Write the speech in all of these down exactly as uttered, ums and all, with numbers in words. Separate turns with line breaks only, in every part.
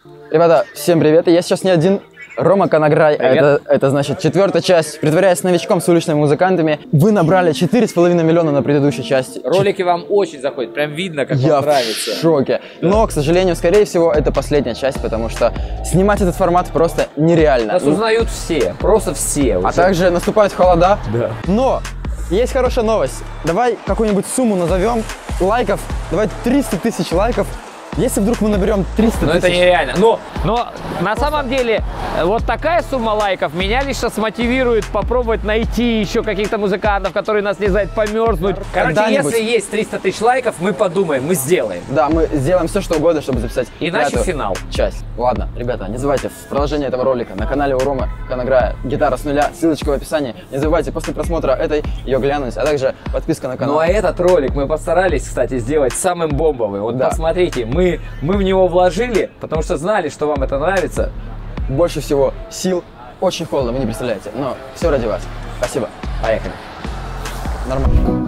Ребята, всем привет! Я сейчас не один. Рома Конограй, это, это значит четвертая часть. Притворяясь новичком с уличными музыкантами, вы набрали четыре с половиной миллиона на предыдущей части.
Ролики вам очень заходят, прям видно, как
Я
вам нравится.
Я в шоке. Да. Но, к сожалению, скорее всего, это последняя часть, потому что снимать этот формат просто нереально.
Нас узнают все, просто все. Уже.
А также наступают холода.
Да.
Но есть хорошая новость. Давай какую-нибудь сумму назовем лайков. Давай триста тысяч лайков. Если вдруг мы наберем триста тысяч...
Ну это нереально. Но, но на самом деле вот такая сумма лайков меня лично смотивирует попробовать найти еще каких-то музыкантов, которые нас не знают, померзнуть. Короче, если есть триста тысяч лайков, мы подумаем, мы сделаем.
Да, мы сделаем все, что угодно, чтобы записать
иначе финал.
Часть. Ладно, ребята, не забывайте, в продолжении этого ролика на канале у Ромы Конограя гитара с нуля, ссылочка в описании. Не забывайте после просмотра этой ее глянуть, а также подписка на канал.
Ну а этот ролик мы постарались, кстати, сделать самым бомбовым. Вот да. Посмотрите, мы Мы, мы в него вложили, потому что знали, что вам это нравится.
Больше всего сил. Очень холодно, вы не представляете. Но все ради вас. Спасибо.
Поехали.
Нормально.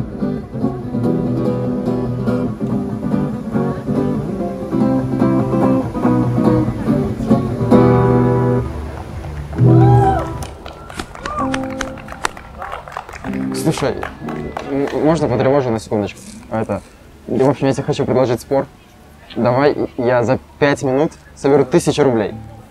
Слушай, можно потревожу на секундочку? Это... В общем, я тебе хочу предложить спор. Давай я за пять минут соберу тысячу рублей.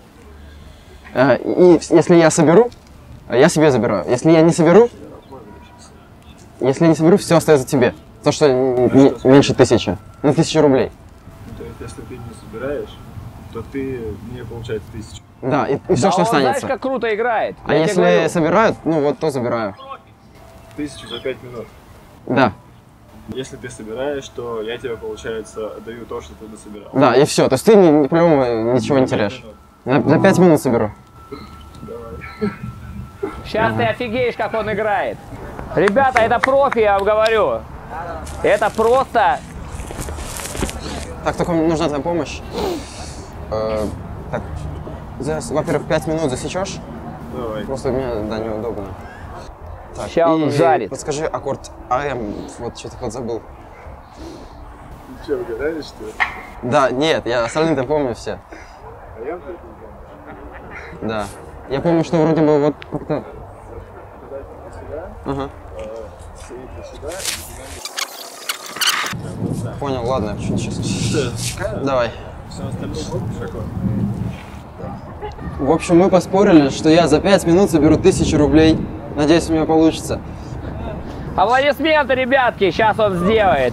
И если я соберу, я себе забираю. Если я не соберу, если я не соберу, все остается тебе. То, что не, меньше тысячи. На тысячу рублей.
То есть, если ты не собираешь, то ты не получается тысячу.
Да, и, и все,
да
что
он,
останется.
Знаешь, как круто играет.
А если собирают, ну вот то забираю.
Тысячу за пять минут.
Да.
Если ты собираешь, то я тебе, получается, даю то, что ты дособирал.
Да, и все. То есть ты не, по-любому ничего не теряешь. За, за пять минут соберу.
Давай.
Сейчас ага. Ты офигеешь, как он играет. Ребята, это профи, я вам говорю. Это просто...
Так, только нужна твоя помощь. Э, так, во-первых, пять минут засечешь.
Давай.
Просто мне, да, неудобно. Так,
сейчас он жарит.
Подскажи аккорд АМ, вот что-то подзабыл.
Ты что, угадаешь, что ли?
Да, нет, я остальные-то помню все.
А я ты помню?
Да. Я помню, что вроде бы вот как-то...
Сюда,
ага.
сюда,
сюда. Понял, ладно, чуть сейчас. Давай.
Все остальное помнишь аккорд?
В общем, мы поспорили, что я за пять минут соберу тысячу рублей. Надеюсь, у меня получится.
Аплодисменты, ребятки, сейчас он сделает.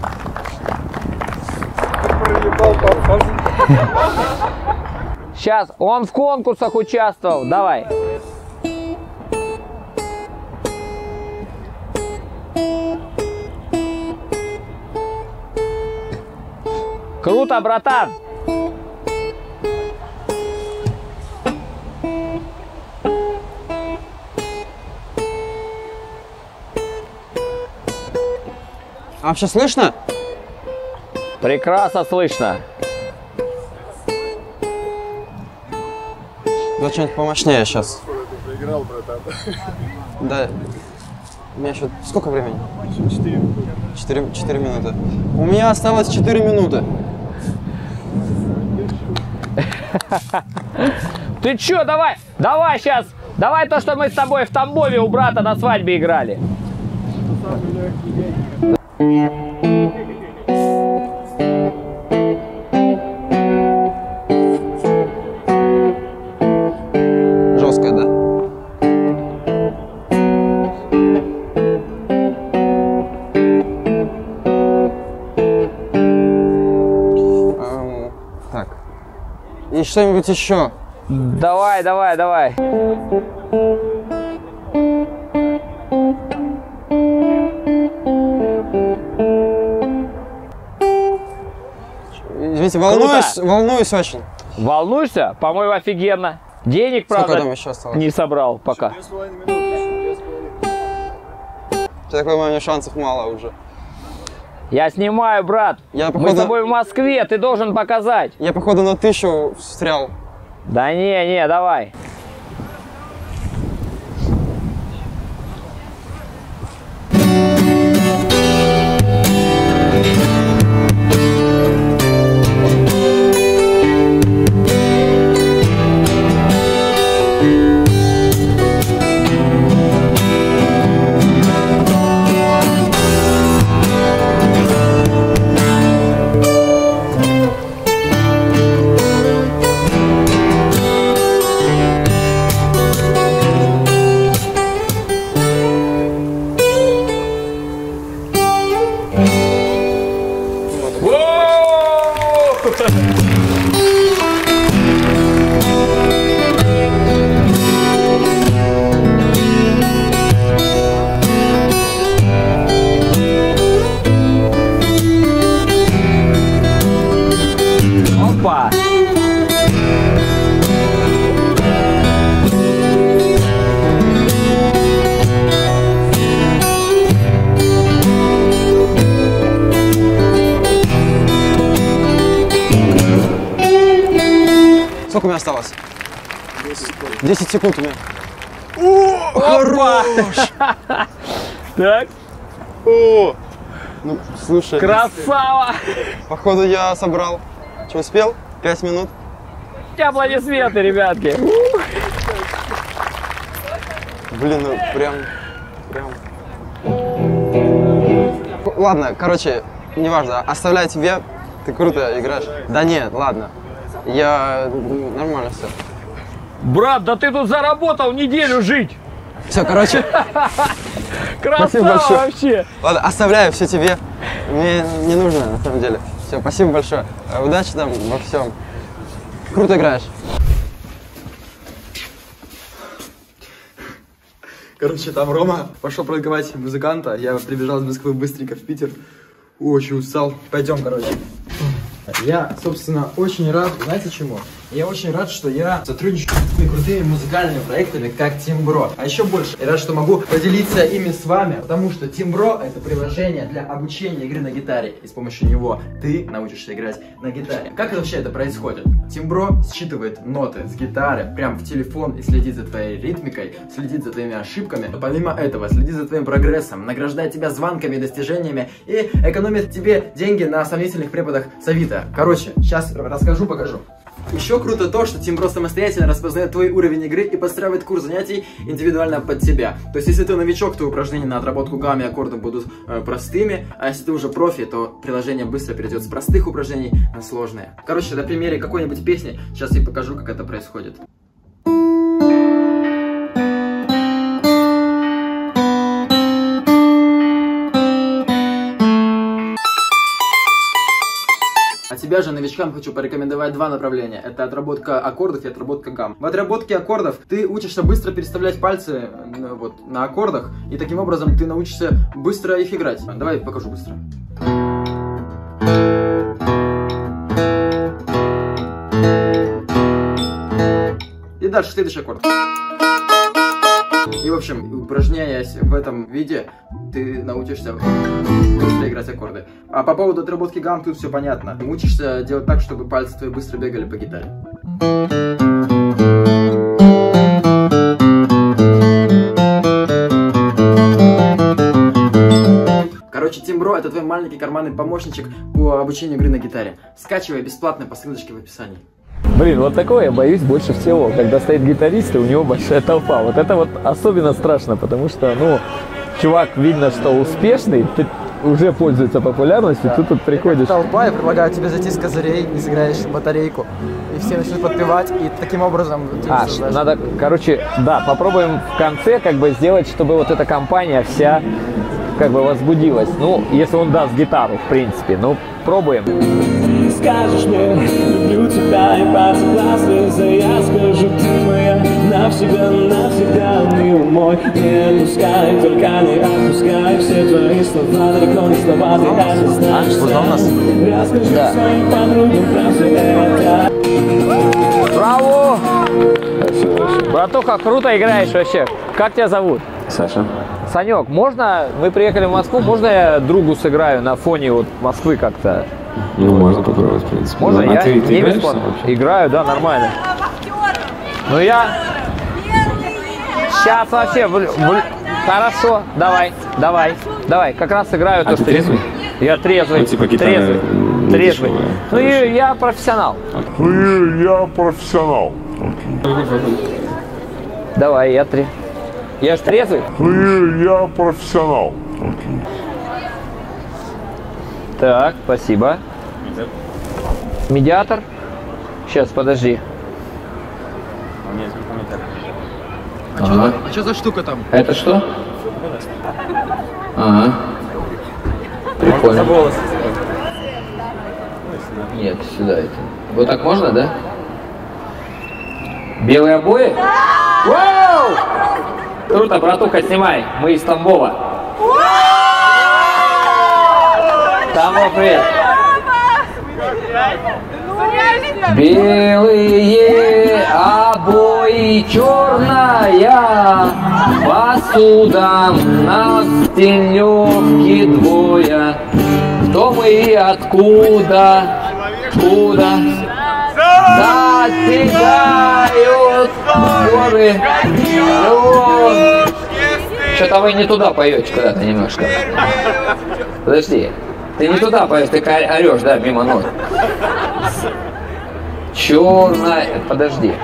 Сейчас, он в конкурсах участвовал, давай. Круто, братан.
А вообще слышно?
Прекрасно слышно.
Да что-нибудь помощнее сейчас.
Ты проиграл, братан.
Да. У меня еще сколько времени?
четыре минуты.
Четыре, четыре минуты. У меня осталось четыре минуты.
Ты чё, давай, давай сейчас, давай то, что мы с тобой в Тамбове у брата на свадьбе играли.
Жесткая, да? Эм, так. И что-нибудь еще?
Давай, давай, давай.
Извините, волнуюсь, волнуюсь очень.
Волнуешься? По-моему, офигенно. Денег, правда,
там еще осталось?
Не собрал пока.
Две с половиной минуты.
В такой момент шансов мало уже.
Я снимаю, брат.
Я, походу...
Мы с тобой в Москве, ты должен показать.
Я, походу, на тысячу встрял.
Да не, не, давай.
Сколько у меня осталось?
десять секунд.
десять секунд у меня. О, хорош!
Так.
О! Ну, слушай.
Красава!
Походу я собрал. Что, успел? Пять минут.
Аплодисменты, ребятки.
Блин, ну прям, прям. Ладно, короче, неважно, оставляю тебе. Ты круто играешь. Да нет, ладно. Я нормально все.
Брат, да ты тут заработал неделю жить.
Все, короче.
Красава вообще.
Ладно, оставляю все тебе. Мне не нужно, на самом деле. Все, спасибо большое. Удачи там во всем. Круто играешь. Короче, там Рома пошел продавать музыканта. Я прибежал из Москвы быстренько в Питер. Очень устал. Пойдем, короче. Я, собственно, очень рад, знаете чему? Я очень рад, что я сотрудничаю с такими крутыми музыкальными проектами, как Timbro. А еще больше, я рад, что могу поделиться ими с вами, потому что Timbro — это приложение для обучения игры на гитаре. И с помощью него ты научишься играть на гитаре. Как вообще это происходит? Timbro считывает ноты с гитары прямо в телефон и следит за твоей ритмикой, следит за твоими ошибками. Но помимо этого, следит за твоим прогрессом, награждает тебя звонками и достижениями и экономит тебе деньги на сомнительных преподах с Авито. Короче, сейчас расскажу, покажу. Еще круто то, что Timbro самостоятельно распознает твой уровень игры и подстраивает курс занятий индивидуально под тебя. То есть, если ты новичок, то упражнения на отработку гамм и аккордов будут э, простыми, а если ты уже профи, то приложение быстро перейдет с простых упражнений на сложные. Короче, на примере какой-нибудь песни сейчас я покажу, как это происходит. А тебя же, новичкам, хочу порекомендовать два направления. Это отработка аккордов и отработка гамм. В отработке аккордов ты учишься быстро переставлять пальцы вот, на аккордах, и таким образом ты научишься быстро их играть. Давай покажу быстро. И дальше следующий аккорд. И, в общем, упражняясь в этом виде, ты научишься быстро играть аккорды. А по поводу отработки гамм тут все понятно. Ты учишься делать так, чтобы пальцы твои быстро бегали по гитаре. Короче, Timbro — это твой маленький карманный помощничек по обучению игры на гитаре. Скачивай бесплатно по ссылочке в описании.
Блин, вот такое я боюсь больше всего, когда стоит гитарист и у него большая толпа. Вот это вот особенно страшно, потому что, ну, чувак, видно, что успешный, ты уже пользуется популярностью, да. Ты тут приходишь.
Толпа, я предлагаю тебе зайти с козырей и сыграешь батарейку, и все начнут подпевать, и таким образом...
А, надо, короче, да, попробуем в конце как бы сделать, чтобы вот эта компания вся как бы возбудилась. Ну, если он даст гитару, в принципе, ну, пробуем.
Скажешь мне, люблю тебя и по согласны, я скажу, ты моя навсегда, навсегда, милый мой. Не отпускай, только не отпускай все твои слова, далеко не слова, ты это знаешь сам. Расскажи да. своим подругам про все это.
Браво! Братуха, круто играешь вообще. Как тебя зовут?
Саша.
Санек, можно, мы приехали в Москву, можно я другу сыграю на фоне вот Москвы как-то?
Ну, можно попробовать, в принципе.
Можно?
А
я
ты, ты
не
играешь
бесплатно. Играю, да, нормально. Ну я... Сейчас вообще... В... В... Хорошо, давай, давай, давай. Как раз играю
а
то,
ты
что...
трезвый?
Я трезвый.
Ну, типа гитара
трезвый. Трезвый.
Дешевая,
ну и я профессионал.
Ну и я профессионал.
Давай, я три. Я же трезвый.
Ну и я профессионал.
Так, спасибо. Медиатор. Сейчас, подожди.
А ага. что за штука там?
Это что? Ага. Прикольно. Нет, сюда это. Вот так можно, да? Белые обои? Вау! Круто, братуха, снимай. Мы из Тамбова. Тамбов, привет. Белые обои, черная посуда, на стеневке двое. Кто мы и откуда? Откуда? Достигают горы. Что-то вы не туда поете куда-то немножко. Подожди. Ты не туда поешь, ты орешь, да, мимо нот. Черная... Подожди.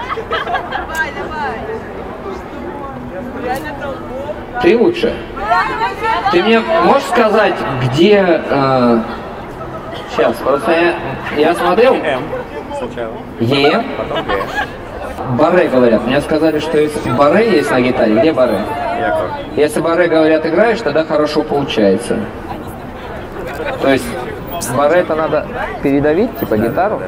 Ты лучше. Ты мне можешь сказать, где... Э... Сейчас, просто я, я смотрел...
М сначала.
Е.
Потом Г.
Баре говорят. Мне сказали, что если баре есть на гитаре, где баре?
Яков.
Если баре, говорят, играешь, тогда хорошо получается. То есть баре это надо передавить, типа гитару?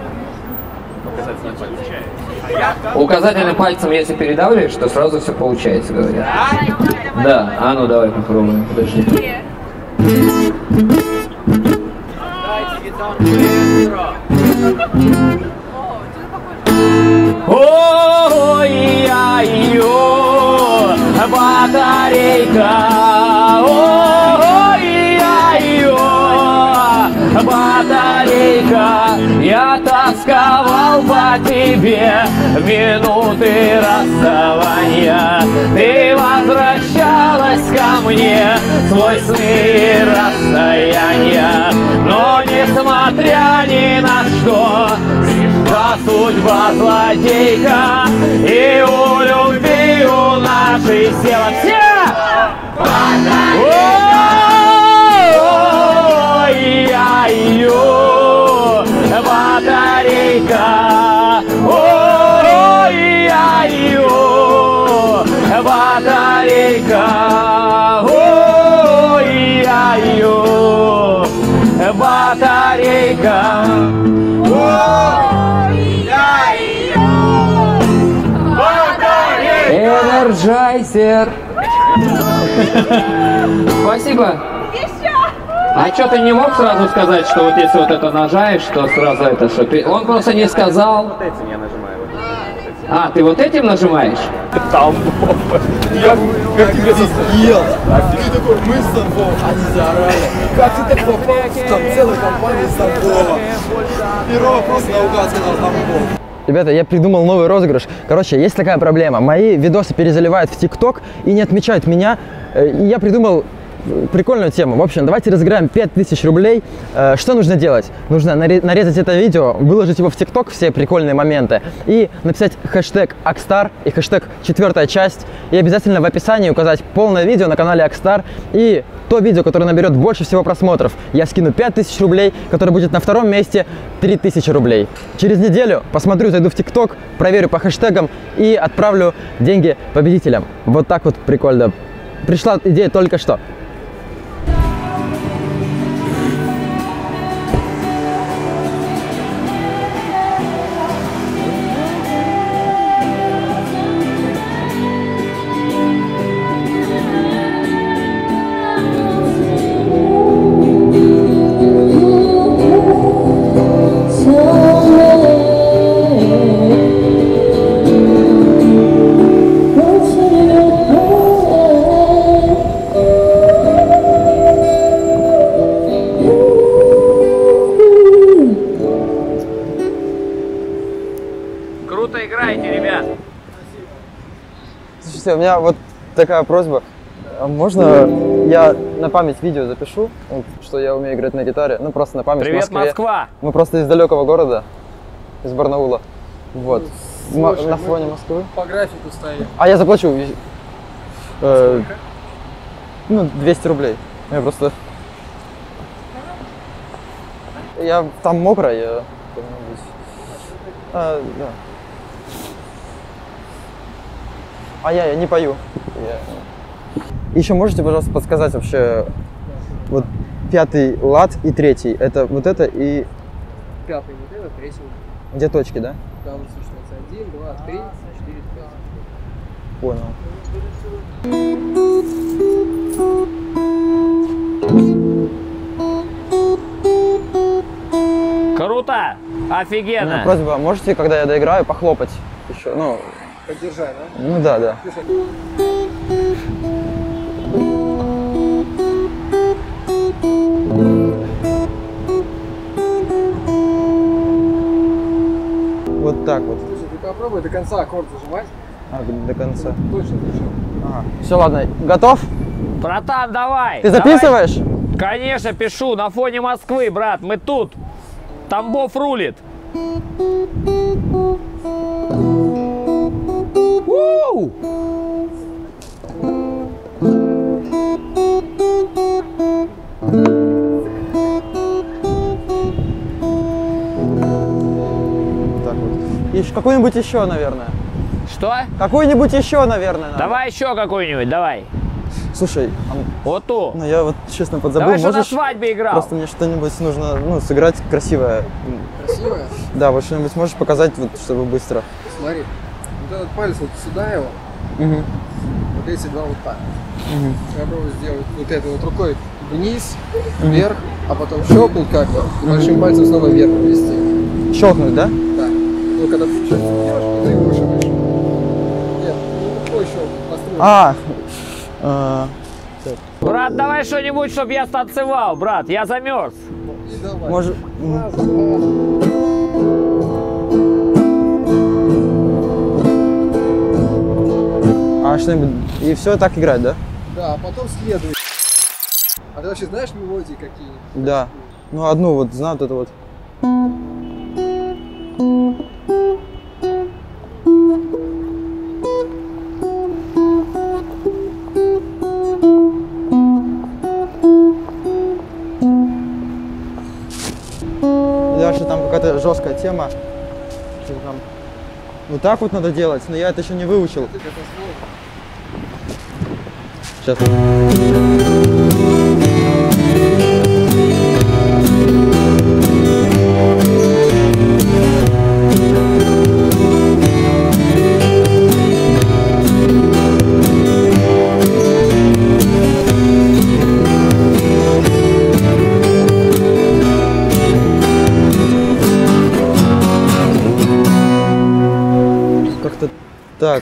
Указательным пальцем, если передавливаешь, то сразу все получается, говорят. Да, а ну давай попробуем, подожди. Ой-ой-ой, батарейка, ой-ой-ой, батарейка, я тосковал по тебе в минуты расставания. Ты возвращалась ко мне сквозь сны и расстояния, но несмотря ни на что, за судьба злодейка, и у любви у нашей села все. Ой-ой-ой, батарейка, ой-ой-ой, батарейка, ой-ой-ой, батарейка. Энерджайзер. Спасибо. А что ты не мог сразу сказать, что вот если вот это нажаешь, что сразу это, что ты... Он просто не сказал.
Вот этим я нажимаю. Вот этим.
А, ты вот этим нажимаешь?
Там.
Я как тебе съел? Ты такой, мы с Тамбова, они заорали. Как ты так попал? Там целая компания с Тамбова. Первый вопрос наугад сказал Тамбов. Ребята, я придумал новый розыгрыш. Короче, есть такая проблема. Мои видосы перезаливают в ТикТок и не отмечают меня. И я придумал прикольную тему. В общем, давайте разыграем пять тысяч рублей. Что нужно делать? Нужно нарезать это видео, выложить его в ТикТок, все прикольные моменты, и написать хэштег Акстар и хэштег четвертая часть. И обязательно в описании указать полное видео на канале Акстар и то видео, которое наберет больше всего просмотров. Я скину пять тысяч рублей, которое будет на втором месте три тысячи рублей. Через неделю посмотрю, зайду в ТикТок, проверю по хэштегам и отправлю деньги победителям. Вот так вот прикольно. Пришла идея только что.
Круто играете, ребят.
Слушайте, у меня вот такая просьба. А можно я на память видео запишу, вот, что я умею играть на гитаре? Ну, просто на память.
Привет,
в Москве.
Москва!
Мы просто из далекого города, из Барнаула. Вот. Слушай, на фоне Москвы.
По графику стоим.
А я заплачу. Э, ну, двести рублей. Я просто... Я там мокро, я... А, да. А я, я не пою. Я... Еще можете, пожалуйста, подсказать вообще вот пятый лад и третий. Это вот это и...
Пятый вот это, третий.
Где точки, да?
Там существуется один, два, три, четыре, пять.
Понял.
Круто! Офигенно!
У меня просьба, можете, когда я доиграю, похлопать еще? Ну,
поддержай, да?
ну да, да. Вот так вот.
Слушай, ты попробуй до конца аккорд зажимать.
А, до конца.
Точно зажим.
Ага. Все, ладно. Готов?
Братан, давай!
Ты записываешь?
Давай. Конечно, пишу. На фоне Москвы, брат. Мы тут. Тамбов рулит. У-у-у!
Так вот. И какой-нибудь еще, наверное.
Что?
Какой-нибудь еще, наверное. Надо.
Давай еще какой-нибудь, давай.
Слушай, а...
Вот ту.
ну я вот честно подзабыл.
Давай, что
можешь...
на свадьбе играл.
Просто мне что-нибудь нужно, ну, сыграть красивое.
Красивое?
Да, вот что-нибудь можешь показать, вот, чтобы быстро.
Смотри, вот этот палец вот сюда его,
Угу.
вот эти два вот так.
Угу.
Я попробую сделать вот этой вот рукой вниз, вверх, а потом щелкнуть как-то и большим пальцем снова вверх ввести.
Щелкнуть, да?
Да. Ну, когда ты что-то делаешь, ты выше выше. Нет, ну такой щелкнуть, построить.
А, а,
Брат, давай что-нибудь, чтобы я станцевал, брат. Я замерз.
И давай.
может...
Раз, два.
А что-нибудь... И все так играть, да?
Да, а потом следует. А ты вообще знаешь мелодии какие-нибудь?
Да. Ну, одну вот, знаю, вот это вот. Дальше там какая-то жесткая тема. Что-то там... Вот так вот надо делать, но я это еще не выучил. Сейчас. Как-то так.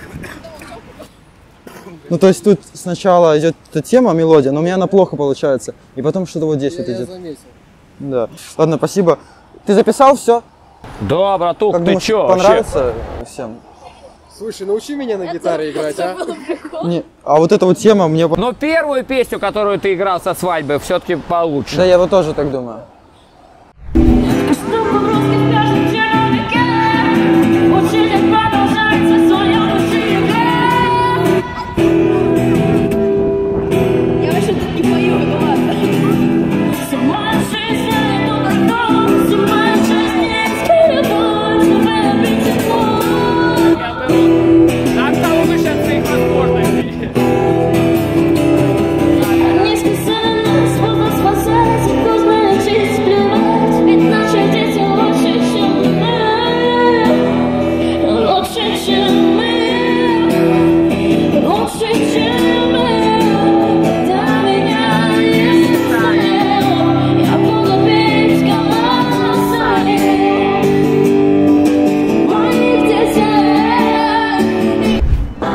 Ну, то есть тут сначала идет эта тема, мелодия, но у меня она плохо получается. И потом что-то вот здесь
Я,
вот
я
идет.
заметил.
Да. Ладно, спасибо. Ты записал все?
Да, братух,
Как
ты
думаешь,
чё вообще?
понравится всем?
Слушай, научи меня на гитаре играть, а?
Не, а вот эта вот тема мне...
Но первую песню, которую ты играл со свадьбы, все-таки получше.
Да, я вот тоже так думаю.
Я вообще тут не пою, ну ладно. Сама жизнь, это потом, сама жизнь, не любовь, чтобы быть тепло.
Так того выше от своих возможностей.
Они сказали нас, можно спасать, поздно жизнь плевать, ведь наши дети лучше, чем мы, лучше, чем мы, лучше, чем мы. Когда меня не заставил, я буду петь голосами моих детей.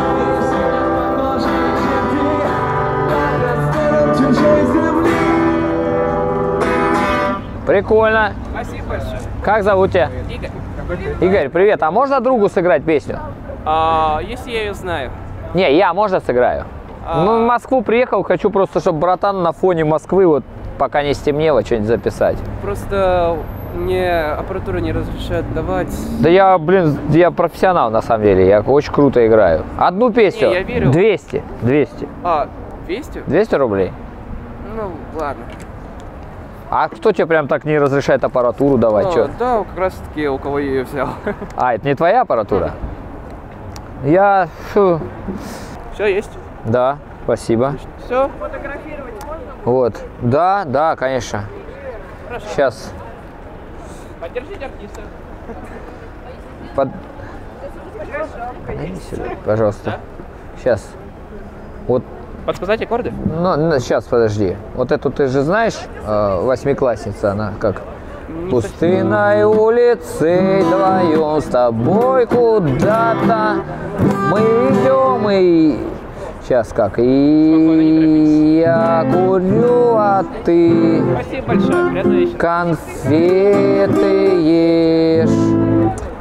Прикольно. Спасибо большое. Как зовут тебя?
Игорь.
Игорь, привет. А можно другу сыграть песню?
А, если я ее знаю.
Не, я, можно сыграю?
А...
Ну, в Москву приехал, хочу просто, чтобы братан на фоне Москвы, вот пока не стемнело, что-нибудь записать.
Просто мне аппаратура не разрешает давать.
Да я, блин, я профессионал на самом деле, я очень круто играю. Одну песню.
Не, я верю.
двести. двести.
А, двести?
двести рублей.
Ну, ладно.
А кто тебе прям так не разрешает аппаратуру давать?
Ну,
Чё?
да, как раз таки у кого я ее взял.
А, это не твоя аппаратура? Я... Фу.
Все, есть?
Да, спасибо.
Все?
Вот. Да, да, конечно.
Хорошо.
Сейчас.
Поддержите артиста.
Под... Дай сюда, пожалуйста. Сейчас. Вот.
Подсказать аккорды?
Ну, сейчас, подожди. Вот эту ты же знаешь, э, восьмиклассница, она как?
Не
Пустынной улицей вдвоем с тобой куда-то мы идем и... Сейчас как? И я курю, а ты
Спасибо большое, приятного вечера.
конфеты ешь.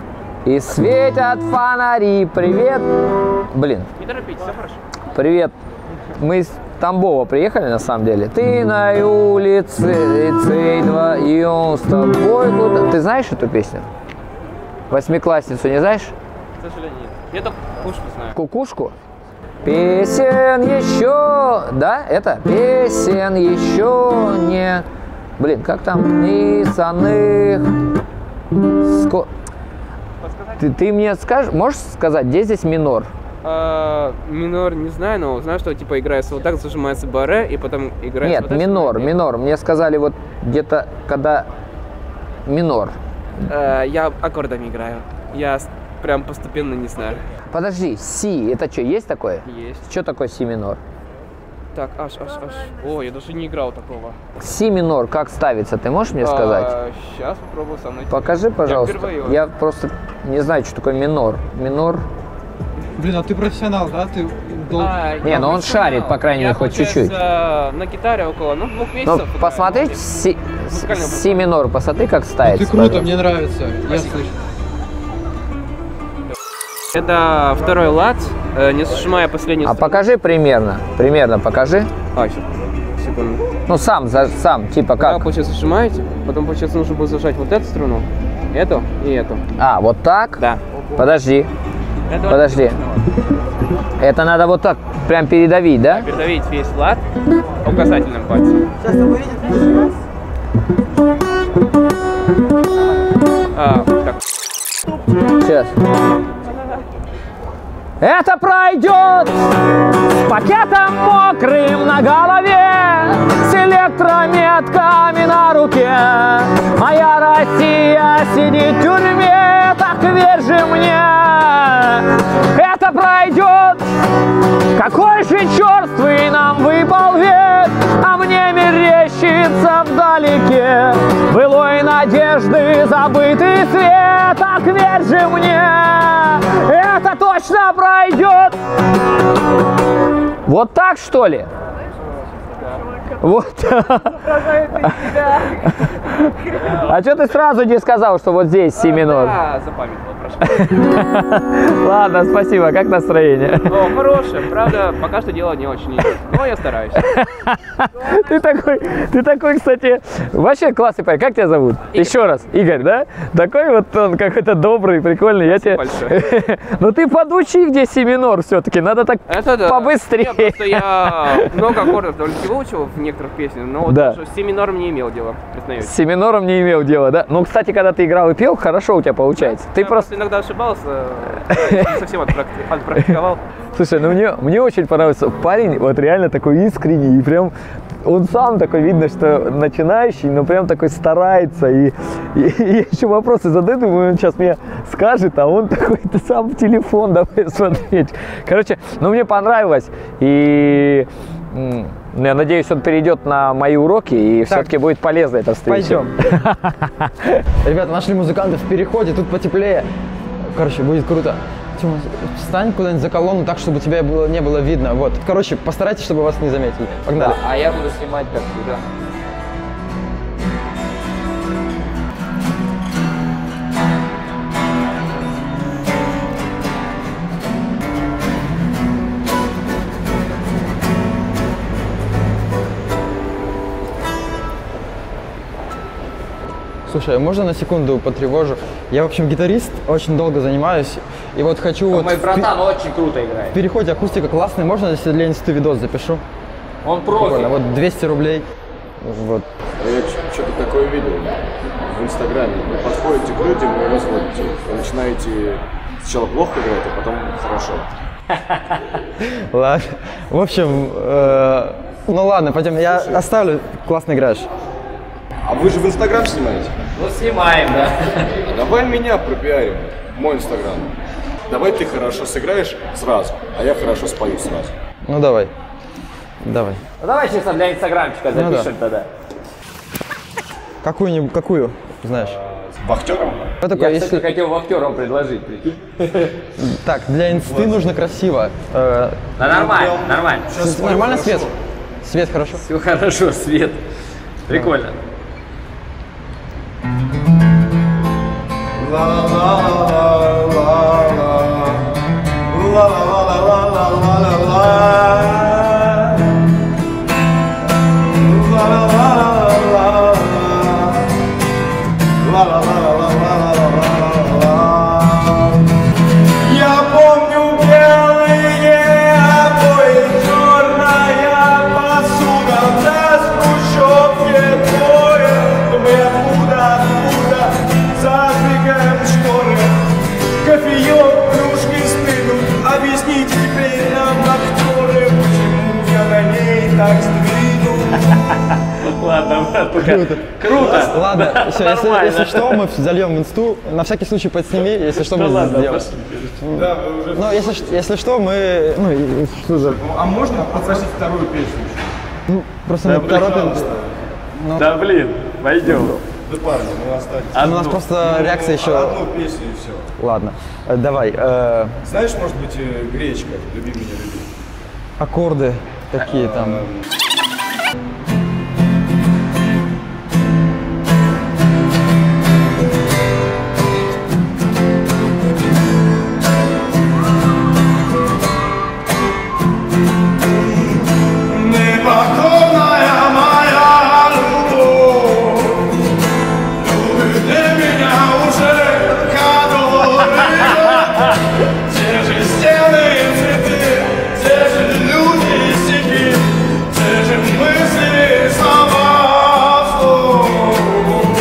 И светят фонари. Привет. Блин.
Не торопитесь, все хорошо.
Привет. Мы из Тамбова приехали, на самом деле. Ты на улице, лицей два, и он с тобой куда... Ты знаешь эту песню? Восьмиклассницу не знаешь?
К сожалению, нет. Я только кукушку знаю.
Кукушку? Песен еще... Да, это? Песен еще не... Блин, как там? Нисаных... Ско... Ты, ты мне скажешь, можешь сказать, где здесь минор?
А, минор не знаю, но знаю, что типа играется вот так, зажимается баре, и потом играется
Нет,
вот так,
минор,
нет.
минор. Мне сказали вот где-то, когда минор.
А, я аккордами играю. Я с- прям постепенно не знаю.
Подожди, си, это что, есть такое?
Есть.
Что такое си минор?
Так, аж, аж, аж. О, я даже не играл такого.
Си минор как ставится, ты можешь мне сказать?
Сейчас попробую со мной.
Покажи, пожалуйста.
впервые.
Я просто не знаю, что такое минор. Минор.
Блин, а ты профессионал, да? Ты дол...
А,
Не,
я
ну он
профессионал.
шарит, по крайней
Я,
мере, хоть чуть-чуть.
получается, на гитаре около, ну, двух
Ну,
месяцев. играю.
посмотреть си,
Музыкальный
с- си минор, посмотри, как ставится.
Ты круто,
пожалуйста.
мне нравится. Я слышу.
Это второй лад, э, не зажимая последний
А покажи примерно, примерно покажи.
А, сейчас, секунду.
Ну сам, за, сам, типа
Когда,
как?
получается, зажимаете, потом, получается, нужно будет зажать вот эту струну, эту и эту.
А, вот так?
Да.
Подожди,
Это
подожди. Это надо вот так прям передавить, да?
Передавить весь лад указательным пальцем. А, так.
Сейчас. Это пройдет с пакетом мокрым на голове, с электрометками на руке. Моя Россия сидит в тюрьме, так верь же мне. Это пройдет, какой же черствый нам выпал век, а мне мерещится вдалеке былой надежды забытый свет, так верь же мне. Это точно пройдет. Вот так, что ли? Вот. А что ты сразу не сказал, что вот здесь си минор?
Да, запамятовал, прошу.
Ладно, спасибо. Как настроение?
О, хорошее, правда, пока что дело не очень идет, но я стараюсь.
Ты такой, ты такой, кстати, вообще классный парень. Как тебя зовут? Еще раз, Игорь, да? Такой вот он какой-то добрый, прикольный. Я тебе...
Большое.
Ну ты подучи, где си минор все-таки. Надо так
Это да.
побыстрее.
Не, просто я много аккордов довольно-таки выучил в некоторых песнях, но вот
Да.
с си минором не имел дела, признаюсь.
С си минором не имел дела, да? Ну, кстати, когда ты играл и пел, хорошо у тебя получается. Ты
Я
просто...
иногда ошибался, не совсем отпракти- отпрактиковал.
Слушай, ну мне, мне очень понравился парень, вот реально такой искренний, и прям он сам такой, видно, что начинающий, но прям такой старается, и, и, и я еще вопросы задаю, думаю, он сейчас мне скажет, а он такой, ты сам в телефон давай смотреть. Короче, ну мне понравилось, и м, я надеюсь, он перейдет на мои уроки, и все-таки будет полезна эта встреча.
Пойдем. Ребята, нашли музыкантов в переходе, тут потеплее. Короче, будет круто. Тёма, встань куда-нибудь за колонну так, чтобы тебя было, не было видно. Вот. Короче, постарайтесь, чтобы вас не заметили. Погнали.
А я буду снимать как всегда.
Слушай, а можно на секунду потревожу? Я, в общем, гитарист, очень долго занимаюсь. И вот хочу... вот
Мой
в
братан очень круто играет.
В переходе акустика классная. Можно, если для инсты видос запишу?
Он
Прикольно.
профи.
Вот двести рублей. Вот.
Я что-то такое видел в Инстаграме. Вы подходите к людям и разводите. Вы начинаете сначала плохо играть, а потом хорошо.
Ладно. В общем, э, ну ладно, пойдем. Я оставлю. Классно играешь.
А вы же в Инстаграм снимаете?
Ну, снимаем, да.
Давай меня пропиарим, мой Инстаграм. Давай ты хорошо сыграешь сразу, а я хорошо спою сразу.
Ну давай. Давай.
Ну, давай честно для инстаграмчика
Ну,
запишем
да.
тогда.
Какую-нибудь, какую, знаешь?
Вахтером?
Что такое,
Я,
если...
кстати, хотел вахтером предложить, прикинь.
Так, для инсты нужно красиво. Э,
Да нормально, нормально.
нормально свет? Свет хорошо?
Все хорошо, свет. Прикольно.
La la la la.
Я помню белые обои, черная посуда, на хрущевке двое. Мы откуда, откуда задвигаем шторы, кофеек, кружки стынут. Объясните теперь нам, актеры, почему я на ней так сдвинул.
Ладно, брат, круто. Круто.
Ладно, все, если, если что, мы зальем в инсту. На всякий случай подсними, если что, мы
ладно,
сделаем.
Да, вы уже...
Ну, если, ш- если что, мы... Ну, и- что за...
А можно попросить вторую песню?
Ну, просто мы торопим.
Да блин, пойдем.
Да, парни, мы остались.
А у нас просто реакция еще...
Одну песню и все.
Ладно, э, давай. э,
Знаешь, может быть, э, гречка, люби меня, люби.
аккорды какие там.
Непокорная моя любовь, любит меня уже который. Те же стены и цветы, те же люди и стихи, те же мысли и слова вслух.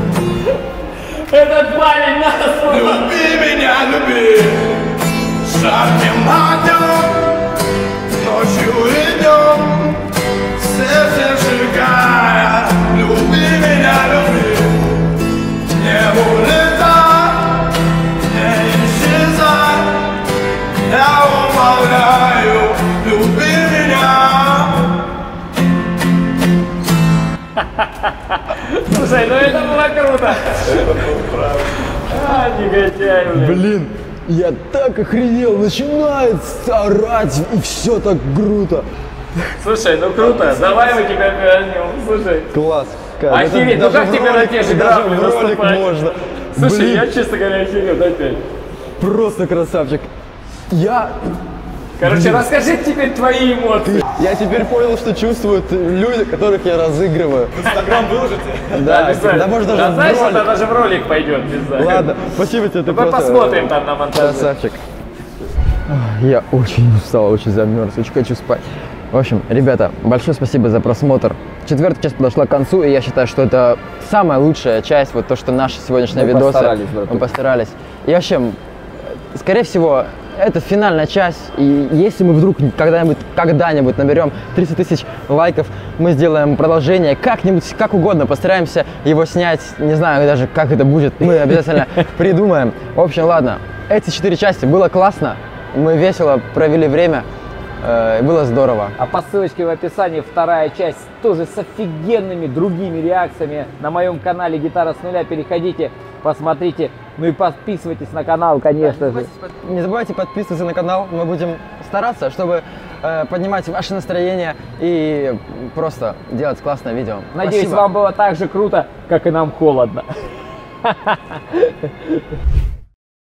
Этот парень нас...
Люби меня, люби, жарким огнем, ночью и днем, сердце сжигая. Люби меня, люби, не улетай, не исчезай. Я умоляю, люби меня.
Слушай, ну это было круто. А, негодяй, блин.
Блин, я так охренел, начинает орать, и все так круто.
Слушай, ну круто, давай мы тебя вернем. Слушай.
Класс. Кайф.
Охереть,
Это
ну как
даже
тебе
в
на
ролик-
те же
даже
грабли
в ролик
наступать?
можно.
Слушай,
Блин,
я, честно говоря, охерел опять.
просто красавчик. Я,
Короче, расскажи теперь твои эмоции.
я теперь понял, что чувствуют люди, которых я разыгрываю.
Инстаграм выложите?
Да,
Обязательно.
да, может даже
Да,
в
знаешь,
ролик.
это даже в ролик пойдет. не знаю.
Ладно, спасибо тебе, ты
Мы
просто
посмотрим там на монтаже.
красавчик. Я очень устал, очень замерз, очень хочу спать. В общем, ребята, большое спасибо за просмотр. Четвертая часть подошла к концу, и я считаю, что это самая лучшая часть, вот то, что наши сегодняшние
Мы
видосы.
постарались, братух.
Мы постарались. И вообще, м, скорее всего, это финальная часть, и если мы вдруг когда-нибудь, когда-нибудь наберем триста тысяч лайков, мы сделаем продолжение, как-нибудь, как угодно, постараемся его снять, не знаю даже, как это будет, мы обязательно придумаем. В общем, ладно, эти четыре части было классно, мы весело провели время, э, было здорово.
А по ссылочке в описании вторая часть тоже с офигенными другими реакциями на моем канале «Гитара с нуля». Переходите, посмотрите. Ну и подписывайтесь на канал, конечно же.
Не забывайте подписываться на канал, мы будем стараться, чтобы э, поднимать ваше настроение и просто делать классное видео.
Надеюсь,
Спасибо.
вам было так же круто, как и нам холодно.